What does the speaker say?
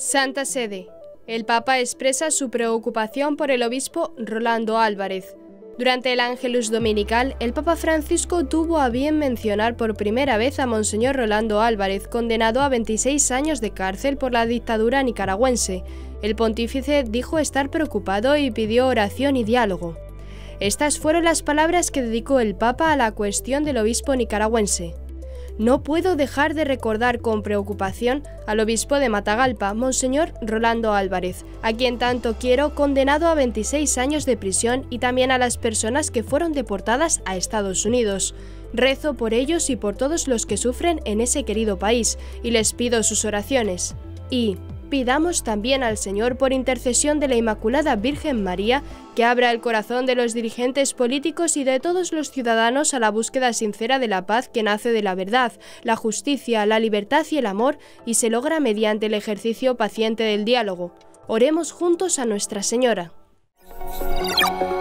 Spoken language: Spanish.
Santa Sede. El Papa expresa su preocupación por el obispo Rolando Álvarez. Durante el Ángelus Dominical, el Papa Francisco tuvo a bien mencionar por primera vez a Monseñor Rolando Álvarez, condenado a 26 años de cárcel por la dictadura nicaragüense. El pontífice dijo estar preocupado y pidió oración y diálogo. Estas fueron las palabras que dedicó el Papa a la cuestión del obispo nicaragüense. No puedo dejar de recordar con preocupación al obispo de Matagalpa, Monseñor Rolando Álvarez, a quien tanto quiero, condenado a 26 años de prisión, y también a las personas que fueron deportadas a Estados Unidos. Rezo por ellos y por todos los que sufren en ese querido país, y les pido sus oraciones. Y pidamos también al Señor, por intercesión de la Inmaculada Virgen María, que abra el corazón de los dirigentes políticos y de todos los ciudadanos a la búsqueda sincera de la paz que nace de la verdad, la justicia, la libertad y el amor, y se logra mediante el ejercicio paciente del diálogo. Oremos juntos a Nuestra Señora.